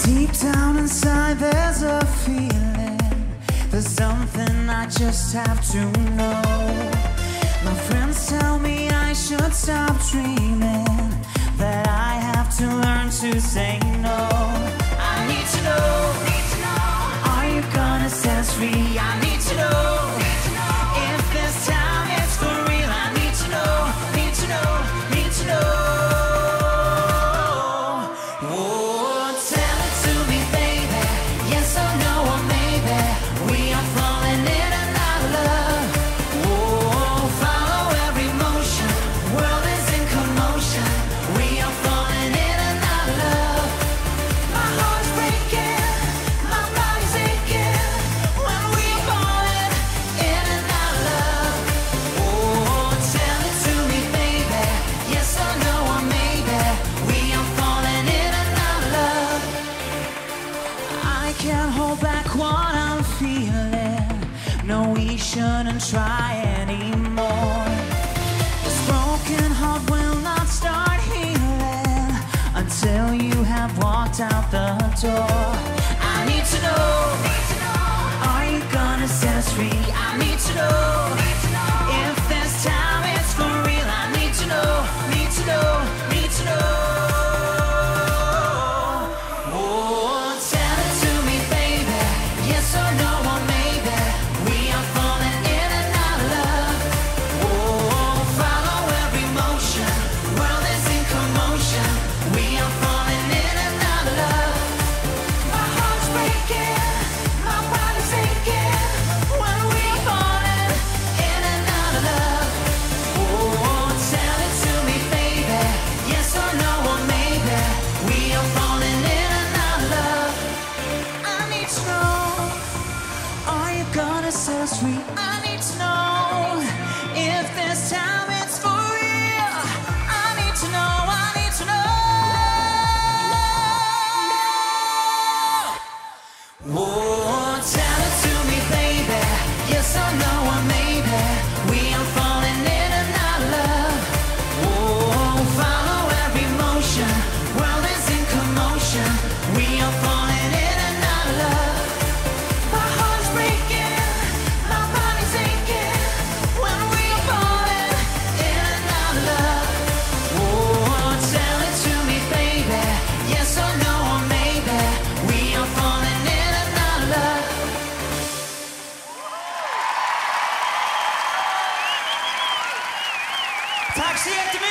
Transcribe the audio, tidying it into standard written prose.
Deep down inside there's a feeling, there's something I just have to know. My friends tell me I should stop dreaming, that I have to learn to say no. I need to know, are you gonna set us free? I need to know, if this time it's for real. I need to know, need to know, need to know. Oh, tell it to me, baby, yes or no or maybe. We are falling in and out of love. Oh, follow every motion, world is in commotion. We are falling in and out of love. My heart's breaking, my body's aching, when we are falling in and out of love. Oh, tell it to me, baby, yes or no or maybe. We are falling in and out of love. I can't hold back what I'm feeling. No, we shouldn't try anymore. This broken heart will not start healing until you have walked out the door. I need to know, are you gonna set us free? I need to know, if this time it's for real. I need to know, need to know, need to know. Oh, tell it to me, baby, yes or no or maybe. We are falling in and out of love. Oh, follow every motion, world is in commotion. We are falling in and out of love. My heart's breaking, my body's aching, when we are falling in and out of love. Oh, tell it to me, baby, yes or no or maybe. We are falling in and out of love. I need to know, are you gonna set us free? I need to know, if this time it's for real. I need to know, I need to know. Oh, tell it to me, baby, yes or no or maybe. We are falling in and out of love. Oh, follow every motion, world is in commotion. We are falling in and out of love. My heart's breaking, my body's aching, when we are falling in and out of love. Oh, tell it to me, baby, yes or no or maybe. We are falling in and out of love. Tack så jättemycket!